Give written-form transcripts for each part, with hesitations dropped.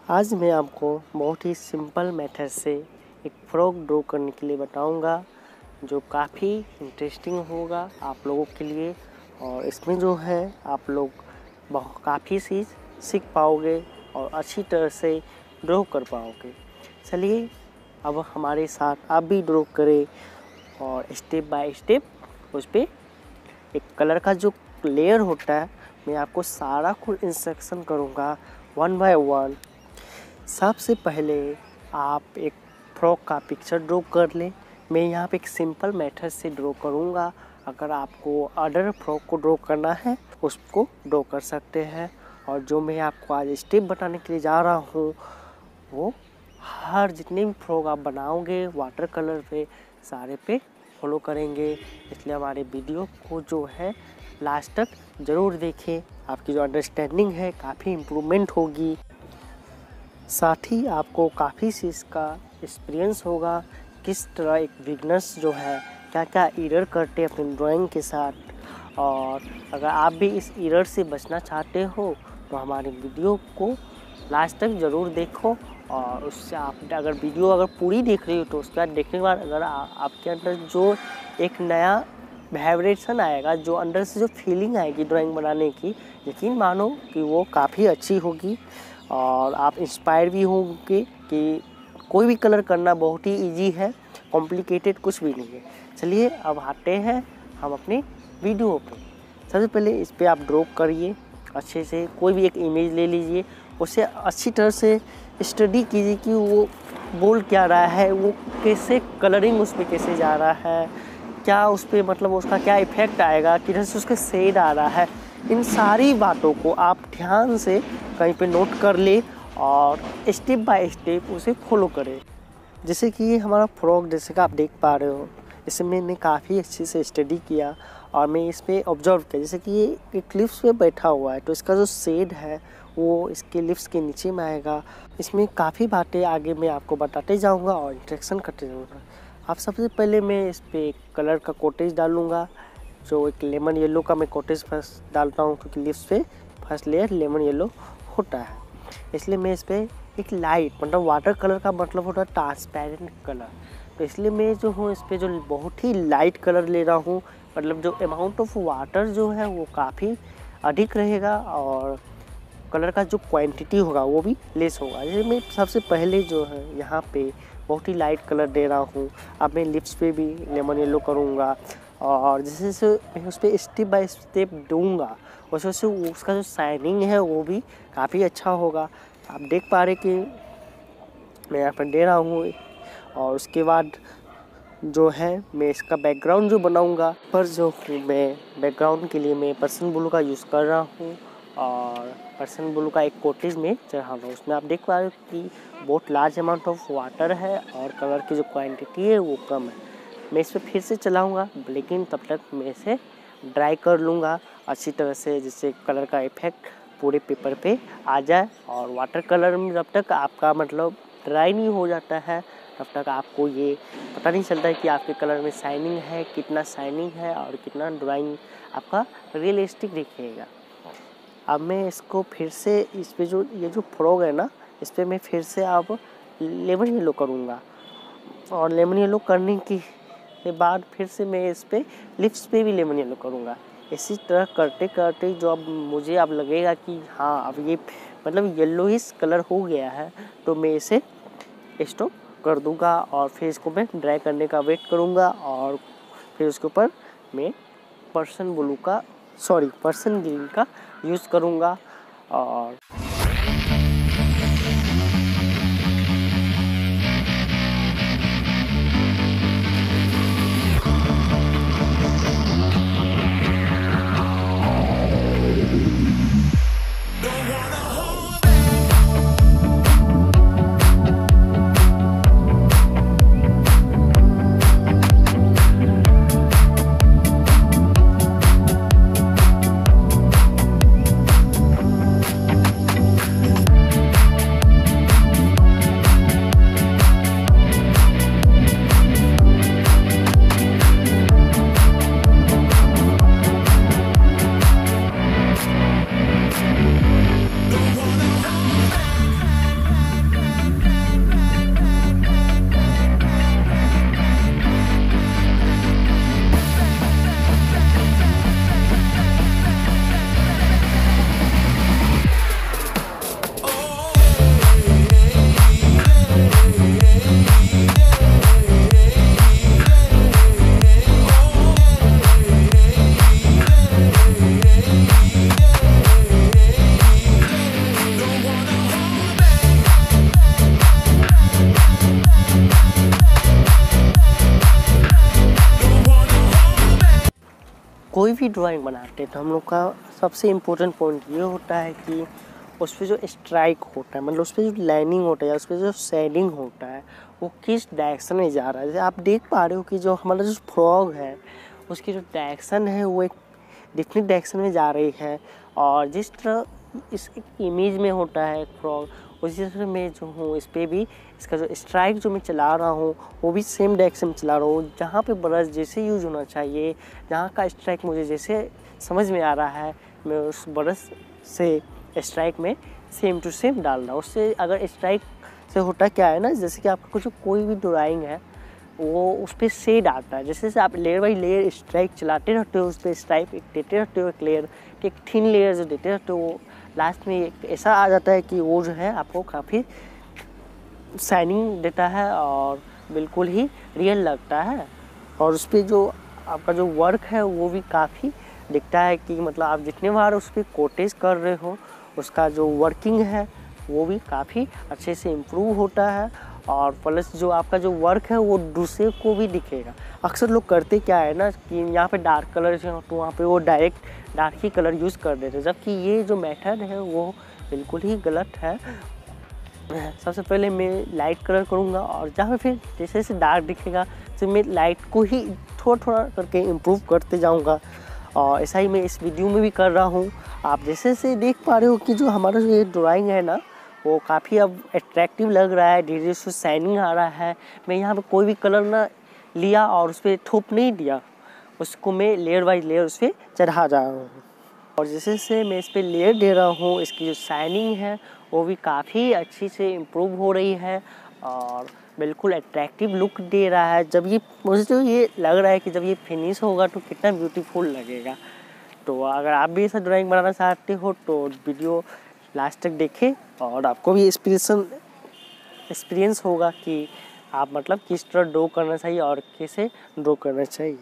आज मैं आपको बहुत ही सिंपल मेथड से एक फ्रॉक ड्रॉ करने के लिए बताऊंगा, जो काफ़ी इंटरेस्टिंग होगा आप लोगों के लिए। और इसमें जो है आप लोग काफ़ी चीज़ सीख पाओगे और अच्छी तरह से ड्रॉ कर पाओगे। चलिए अब हमारे साथ आप भी ड्रॉ करें और स्टेप बाय स्टेप उस पर एक कलर का जो लेयर होता है, मैं आपको सारा कुछ इंस्ट्रक्शन करूँगा वन बाय वन। सबसे पहले आप एक फ्रॉक का पिक्चर ड्रॉ कर लें। मैं यहाँ पे एक सिंपल मेथड से ड्रॉ करूँगा। अगर आपको अदर फ्रॉक को ड्रॉ करना है उसको ड्रॉ कर सकते हैं। और जो मैं आपको आज स्टेप बताने के लिए जा रहा हूँ वो हर जितने भी फ्रॉक आप बनाओगे वाटर कलर पे सारे पे फॉलो करेंगे। इसलिए हमारे वीडियो को जो है लास्ट तक ज़रूर देखें। आपकी जो अंडरस्टैंडिंग है काफ़ी इम्प्रूवमेंट होगी। साथ ही आपको काफ़ी चीज़ का एक्सपीरियंस होगा, किस तरह एक बिगनर्स जो है क्या क्या एरर करते हैं अपनी ड्राइंग के साथ। और अगर आप भी इस एरर से बचना चाहते हो तो हमारे वीडियो को लास्ट तक ज़रूर देखो। और उससे आप अगर वीडियो पूरी देख रही हो तो उसके बाद देखने के बाद अगर आपके अंदर जो एक नया वाइब्रेशन आएगा, जो अंदर से जो फीलिंग आएगी ड्राइंग बनाने की, यकीन मानो कि वो काफ़ी अच्छी होगी। और आप इंस्पायर भी होंगे कि कोई भी कलर करना बहुत ही इजी है, कॉम्प्लिकेटेड कुछ भी नहीं है। चलिए अब आते हैं हम अपने वीडियो पे। सबसे पहले इस पर आप ड्रॉ करिए अच्छे से। कोई भी एक इमेज ले लीजिए, उसे अच्छी तरह से स्टडी कीजिए कि वो बोल क्या रहा है, वो कैसे कलरिंग उस पर कैसे जा रहा है, क्या उस पर मतलब उसका क्या इफ़ेक्ट आएगा, किधर से उसके शेड आ रहा है। इन सारी बातों को आप ध्यान से कहीं पे नोट कर ले और स्टेप बाय स्टेप उसे फॉलो करें। जैसे कि ये हमारा फ्रॉक जैसे कि आप देख पा रहे हो, इसे मैंने काफ़ी अच्छे से स्टडी किया और मैं इस पर ऑब्जर्व किया। जैसे कि ये क्लिप्स पे बैठा हुआ है तो इसका जो शेड है वो इसके लिप्स के नीचे में आएगा। इसमें काफ़ी बातें आगे मैं आपको बताते जाऊँगा और इंट्रैक्शन करते जाऊँगा। आप सबसे पहले मैं इस पर कलर का कोटेज डालूँगा, जो एक लेमन येलो का मैं कोटेज फर्स्ट डालता हूँ क्योंकि लिप्स पे फर्स्ट लेयर लेमन येलो होता है। इसलिए मैं इस पर एक लाइट मतलब वाटर कलर का मतलब होता है ट्रांसपेरेंट कलर, तो इसलिए मैं जो हूँ इस पर जो बहुत ही लाइट कलर ले रहा हूँ। मतलब जो अमाउंट ऑफ वाटर जो है वो काफ़ी अधिक रहेगा और कलर का जो क्वांटिटी होगा वो भी लेस होगा। जैसे मैं सबसे पहले जो है यहाँ पे बहुत ही लाइट कलर दे रहा हूँ। अब मैं लिप्स पे भी लेमन येलो करूँगा और जैसे जैसे मैं उस पर स्टेप बाय स्टेप दूँगा वैसे वैसे उसका जो शाइनिंग है वो भी काफ़ी अच्छा होगा। आप देख पा रहे कि मैं यहाँ पर दे रहा हूँ। और उसके बाद जो है मैं इसका बैकग्राउंड जो बनाऊँगा, पर जो मैं बैकग्राउंड के लिए मैं पर्सन ब्लू का यूज़ कर रहा हूँ और पर्सन ब्लू का एक कोटेज में चढ़ा हुआ। उसमें आप देख पा रहे हो कि बहुत लार्ज अमाउंट ऑफ वाटर है और कलर की जो क्वांटिटी है वो कम है। मैं इस पर फिर से चलाऊँगा, लेकिन तब तक मैं इसे ड्राई कर लूँगा अच्छी तरह से, जिससे कलर का इफ़ेक्ट पूरे पेपर पे आ जाए। और वाटर कलर में जब तक आपका मतलब ड्राई नहीं हो जाता है तब तक आपको ये पता नहीं चलता है कि आपके कलर में शाइनिंग है, कितना शाइनिंग है और कितना ड्राइंग आपका रियलिस्टिक दिखेगा। अब मैं इसको फिर से इस पे जो ये जो फ्रॉक है ना, इस पर मैं फिर से अब लेमन येलो करूँगा। और लेमन येलो करने के बाद फिर से मैं इस पर लिप्स पे भी लेमन येलो करूँगा। इसी तरह करते करते जो अब मुझे अब लगेगा कि हाँ अब ये मतलब येलोइश कलर हो गया है तो मैं इसे स्टॉप कर दूँगा और फिर इसको मैं ड्राई करने का वेट करूँगा। और फिर उसके ऊपर मैं पर्सन ग्रीन का यूज़ करूँगा। और कोई भी ड्राइंग बनाते हैं तो हम लोग का सबसे इम्पोर्टेंट पॉइंट ये होता है कि उस पर जो स्ट्राइक होता है, मतलब उस पर जो लाइनिंग होता है या उस पर जो शेडिंग होता है वो किस डायरेक्शन में जा रहा है। जैसे आप देख पा रहे हो कि जो हमारा जो फ्रॉग है उसकी जो डायरेक्शन है वो एक डिफरेंट डायरेक्शन में जा रही है, और जिस तरह इस इमेज में होता है फ्रॉग उसी तरह मैं जो हूँ इस पर भी इसका जो स्ट्राइक जो मैं चला रहा हूँ वो भी सेम डायरेक्शन में चला रहा हूँ। जहाँ पे ब्रश जैसे यूज होना चाहिए, जहाँ का स्ट्राइक मुझे जैसे समझ में आ रहा है, मैं उस ब्रश से स्ट्राइक में सेम टू सेम डाल रहा हूँ। उससे अगर स्ट्राइक से होता क्या है ना, जैसे कि आपका कुछ कोई भी ड्राइंग है वो उस पर शेड आता है, जैसे आप लेयर बाई लेयर स्ट्राइक चलाते रहते हो, उस पर स्ट्राइक एक देते रहते हो, एक लेयर एक थिन लेयर जो देते रहते हो, वो लास्ट में ऐसा आ जाता है कि वो जो है आपको काफ़ी शाइनिंग देता है और बिल्कुल ही रियल लगता है। और उस पर जो आपका जो वर्क है वो भी काफ़ी दिखता है कि मतलब आप जितने बार उस पर कोटेज कर रहे हो उसका जो वर्किंग है वो भी काफ़ी अच्छे से इम्प्रूव होता है, और प्लस जो आपका जो वर्क है वो दूसरे को भी दिखेगा। अक्सर लोग करते क्या है ना कि यहाँ पे डार्क कलर है तो वहाँ पे वो डायरेक्ट डार्क ही कलर यूज़ कर देते हैं, जबकि ये जो मेथड है वो बिल्कुल ही गलत है। सबसे पहले मैं लाइट कलर करूँगा और जहाँ पे फिर जैसे जैसे डार्क दिखेगा तो मैं लाइट को ही थोड़ा थोड़ा करके इम्प्रूव करते जाऊँगा, और ऐसा ही मैं इस वीडियो में भी कर रहा हूँ। आप जैसे जैसे देख पा रहे हो कि जो हमारा जो ये ड्राइंग है ना वो काफ़ी अब अट्रैक्टिव लग रहा है, धीरे धीरे उसमें शाइनिंग आ रहा है। मैं यहाँ पे कोई भी कलर ना लिया और उस पर थोप नहीं दिया, उसको मैं लेयर बाई लेयर उस पर चढ़ा जा रहा हूँ, और जैसे जैसे मैं इस पर लेयर दे रहा हूँ इसकी जो शाइनिंग है वो भी काफ़ी अच्छी से इम्प्रूव हो रही है और बिल्कुल अट्रैक्टिव लुक दे रहा है। जब ये मुझे तो ये लग रहा है कि जब ये फिनिश होगा तो कितना ब्यूटीफुल लगेगा। तो अगर आप भी ऐसा ड्राइंग बनाना चाहते हो तो वीडियो लास्ट तक देखें और आपको भी एक्सपीरियंस होगा कि आप मतलब किस तरह ड्रॉ करना चाहिए और कैसे ड्रॉ करना चाहिए।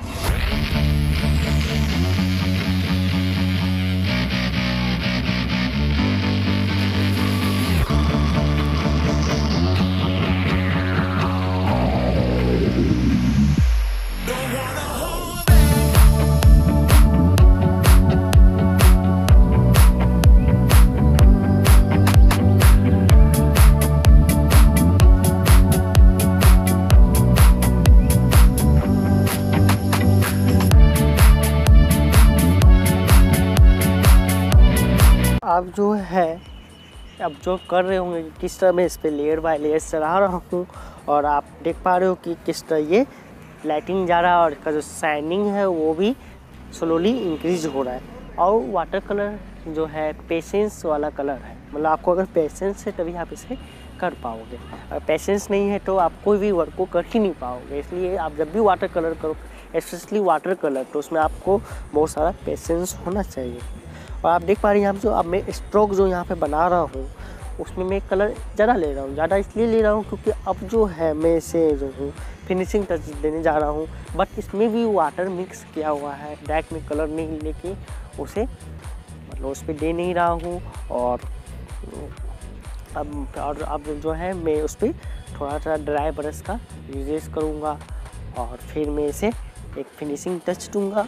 आप जो है अब जो कर रहे होंगे किस तरह मैं इस पर लेयर बाय लेयर चढ़ा रहा हूँ, और आप देख पा रहे हो कि किस तरह ये लाइटिंग जा रहा है और इसका जो शाइनिंग है वो भी स्लोली इंक्रीज हो रहा है। और वाटर कलर जो है पेशेंस वाला कलर है, मतलब आपको अगर पेशेंस है तभी आप इसे कर पाओगे, अगर पेशेंस नहीं है तो आप कोई भी वर्क को कर ही नहीं पाओगे। इसलिए आप जब भी वाटर कलर करो, स्पेशली वाटर कलर, तो उसमें आपको बहुत सारा पेशेंस होना चाहिए। और आप देख पा रहे हैं यहाँ जो अब मैं स्ट्रोक जो यहाँ पे बना रहा हूँ उसमें मैं कलर ज़्यादा ले रहा हूँ। ज़्यादा इसलिए ले रहा हूँ क्योंकि अब जो है मैं इसे जो हूँ फिनिशिंग टच देने जा रहा हूँ, बट इसमें भी वाटर मिक्स किया हुआ है। डायरेक्ट में कलर नहीं लेके उसे मतलब उस पर दे नहीं रहा हूँ, और अब जो है मैं उस पर थोड़ा सा ड्राई ब्रश का यूजेस करूँगा और फिर मैं इसे एक फिनिशिंग टच दूँगा।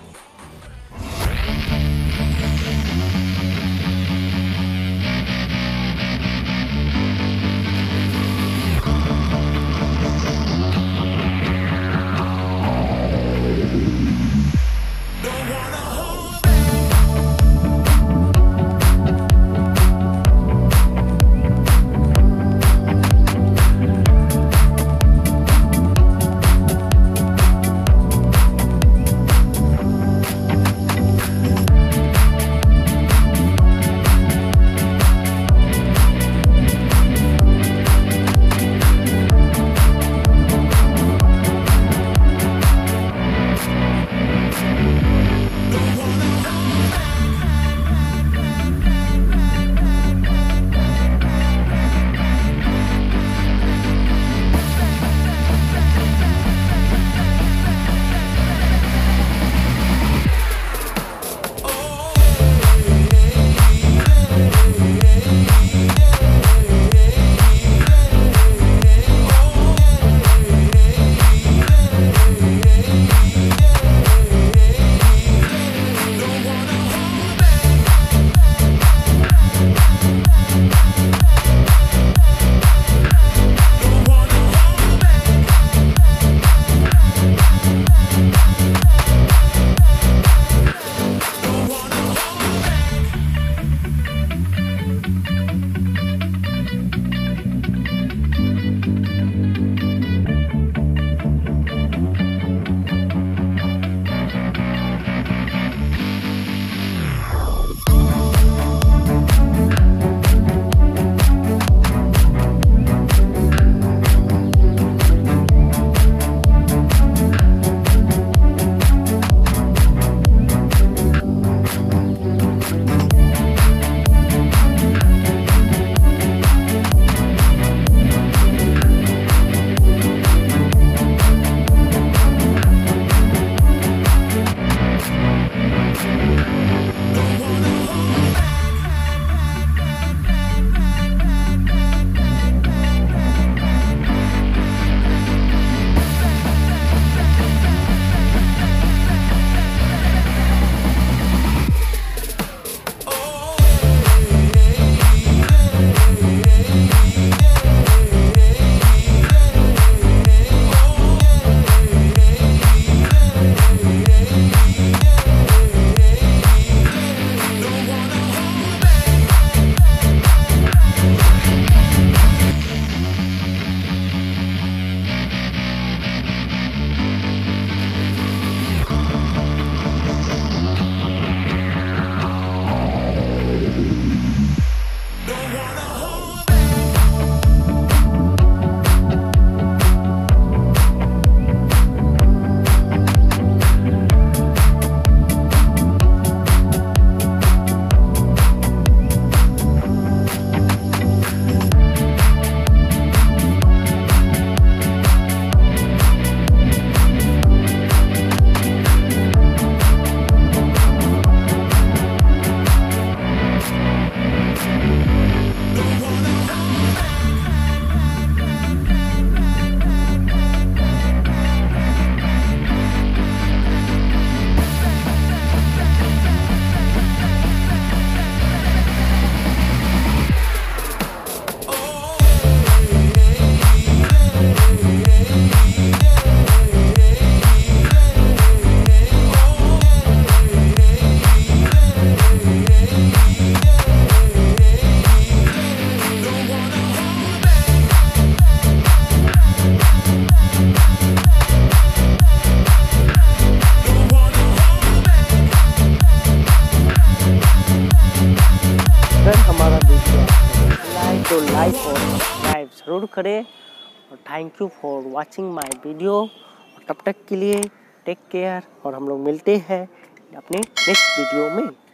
करें। और thank you for watching my video. और तब तक के लिए टेक केयर और हम लोग मिलते हैं अपने नेक्स्ट वीडियो में।